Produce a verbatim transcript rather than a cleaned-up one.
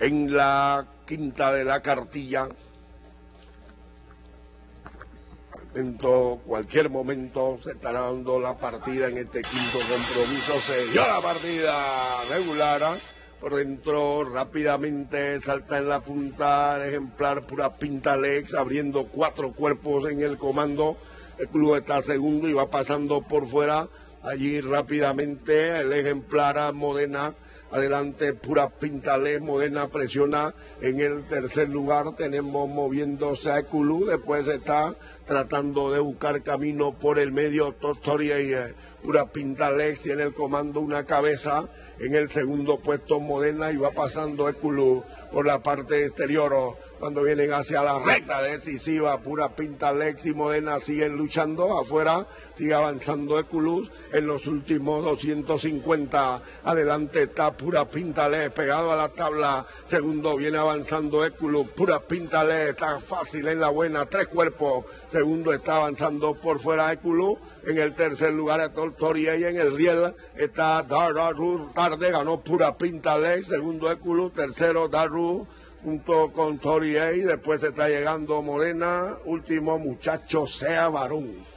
En la quinta de la cartilla, en todo, cualquier momento se estará dando la partida en este quinto compromiso. Se dio la partida regular. Por dentro rápidamente salta en la punta el ejemplar Pura Pinta Lex, abriendo cuatro cuerpos en el comando. El club está segundo y va pasando por fuera. Allí rápidamente el ejemplar Modena. Adelante Pura Pinta Lex, Modena presiona en el tercer lugar. Tenemos moviéndose a Eculú, después está tratando de buscar camino por el medio Tostoria y eh, Pura Pinta Lex tiene el comando una cabeza. En el segundo puesto Modena y va pasando Eculú por la parte exterior. Cuando vienen hacia la recta decisiva, Pura Pinta Lex y Modena siguen luchando. Afuera sigue avanzando Eculú en los últimos doscientos cincuenta. Adelante está Pura Pinta Lex pegado a la tabla. Segundo viene avanzando Eculú. Pura Pinta Lex está fácil en la buena, tres cuerpos. Segundo está avanzando por fuera Eculú. En el tercer lugar está Tortoria y en el riel está Daru. Tarde ganó Pura Pinta Lex. Segundo Eculú. Tercero Daru junto con Toriey. Después está llegando Morena. Último muchacho sea varón.